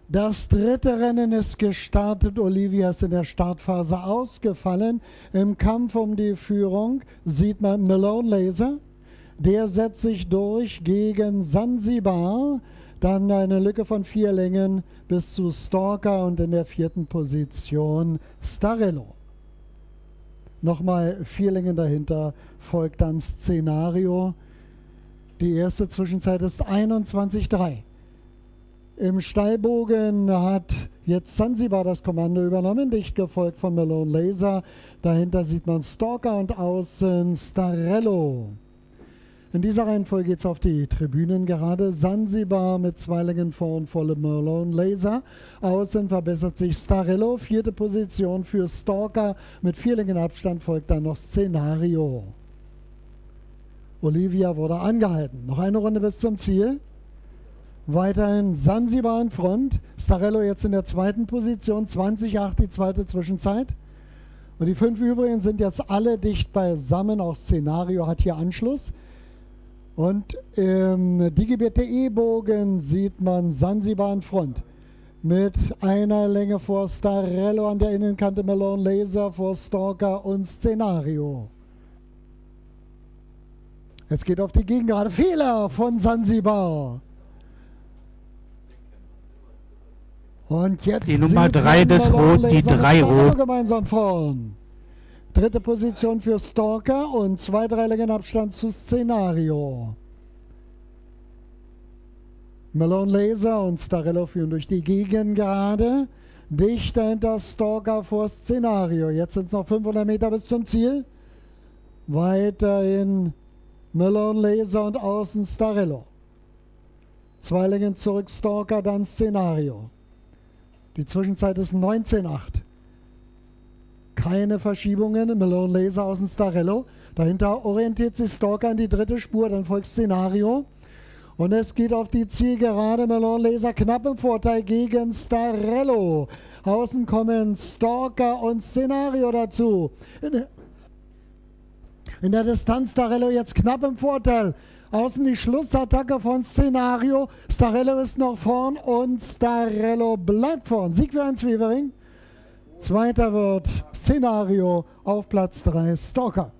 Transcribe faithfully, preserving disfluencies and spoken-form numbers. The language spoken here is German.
Das dritte Rennen ist gestartet. Olivia ist in der Startphase ausgefallen. Im Kampf um die Führung sieht man Malone Laser. Der setzt sich durch gegen Sansibar. Dann eine Lücke von vier Längen bis zu Stalker und in der vierten Position Starello. Nochmal vier Längen dahinter folgt dann Szenario. Die erste Zwischenzeit ist einundzwanzig drei. Im Steilbogen hat jetzt Sansibar das Kommando übernommen, dicht gefolgt von Malone Laser. Dahinter sieht man Stalker und außen Starello. In dieser Reihenfolge geht es auf die Tribünen gerade. Sansibar mit zwei Längen vor und volle Malone Laser. Außen verbessert sich Starello. Vierte Position für Stalker. Mit vier Längen Abstand folgt dann noch Szenario. Olivia wurde angehalten. Noch eine Runde bis zum Ziel. Weiterhin Sansibar in Front. Starello jetzt in der zweiten Position. zwanzig acht die zweite Zwischenzeit. Und die fünf übrigen sind jetzt alle dicht beisammen. Auch Szenario hat hier Anschluss. Und im DigiBT-E-Bogen sieht man Sansibar in Front. Mit einer Länge vor Starello an der Innenkante, Malone Laser vor Stalker und Szenario. Jetzt geht auf die Gegengerade. Fehler von Sansibar. Und jetzt die Nummer drei des Rot, die drei Rot. Gemeinsam vorn. Dritte Position für Stalker und zwei, drei Längen Abstand zu Szenario. Malone Laser und Starello führen durch die Gegengerade. Dicht dahinter Stalker vor Szenario. Jetzt sind es noch fünfhundert Meter bis zum Ziel. Weiterhin Malone Laser und außen Starello. Zwei Längen zurück Stalker, dann Szenario. Die Zwischenzeit ist neunzehn acht. Keine Verschiebungen. Malone Laser außen Starello. Dahinter orientiert sich Stalker in die dritte Spur. Dann folgt Szenario. Und es geht auf die Zielgerade. Malone Laser knapp im Vorteil gegen Starello. Außen kommen Stalker und Szenario dazu. In der, in der Distanz Starello jetzt knapp im Vorteil. Außen die Schlussattacke von Szenario. Starello ist noch vorn und Starello bleibt vorn. Sieg für Heinz Wevering. Zweiter wird Szenario, auf Platz drei Stalker.